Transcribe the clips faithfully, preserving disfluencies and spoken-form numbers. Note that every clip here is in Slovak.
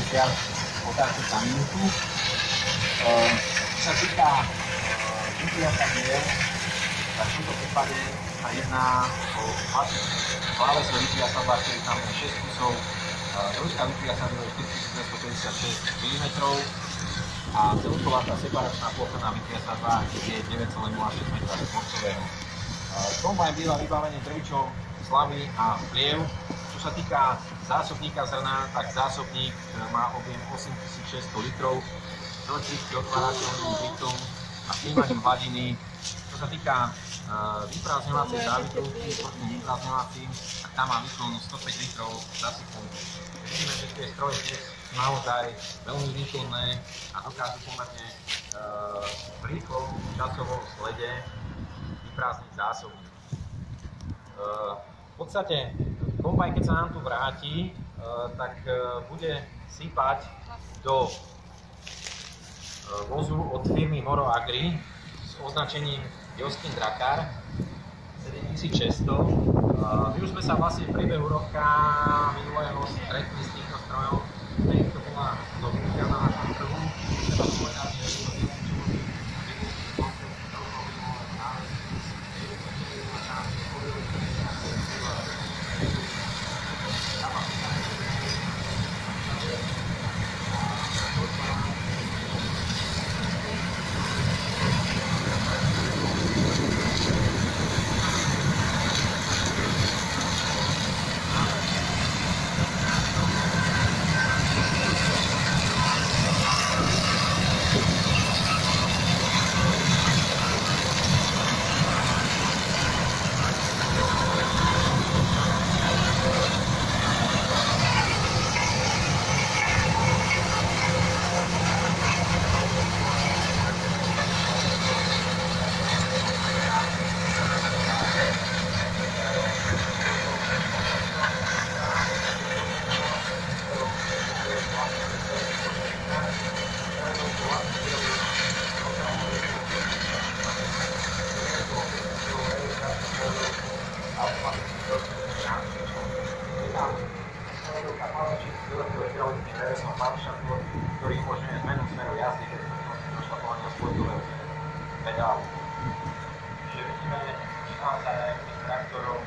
viac otázky za minútu. Čo sa týka využitia kamier, tak v tomto prípade sa jedná o hlave sa využitia sadla, ktorý tam je šesť kusov. Dĺžka využitia sadla je štyritisíc dvestopäťdesiatšesť milimetrov a celková tá separačná plocha na využitia sadla je deväť celá nula šesť metra štvorcového. Kombajn býva vybavený drevičou slavy a pliev. Čo sa týka zásobníka zrna, tak zásobník má objem osemtisícšesťsto litrov s elektricky otvárateľným zvykom a snímaním hladiny. Čo sa týka uh, vyprázdňovacej závitrovky s vrchným vyprázdňovacím, tak tam má výkon stopäť litrov za sekundu. Vidíme, že tie stroje dnes sú naozaj veľmi výkonné a dokážu pomerne uh, v rýchlom časovom slede vyprázdniť zásobník. Uh, v podstate kombajn, keď sa nám tu vráti, uh, tak uh, bude sypať do vozu od firmy Moro Agri s označením Joskin Drakkar sedemtisícšesťsto. My už sme sa vlastne v priebehu roka minulého stretli s týmto strojom, ktorý to bola dobytia na našom trhu. Treba povedať, že je to ktorý umožňuje zmenu smeru jazdy, keď sa došlapovania spojkového pedálu. Čiže vidíme, že naozaj aj tých traktorov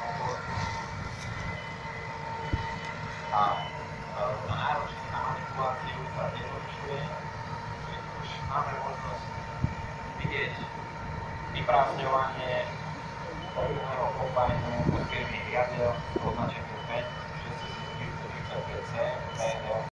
a tá náročnosť na manipuláciu sa zjednodušuje, že už máme možnosť vidieť vyprázdňovanie originálneho kombajnu od firmy Riadel označený päť šesťtisíc štyristoštyridsaťpäť C P R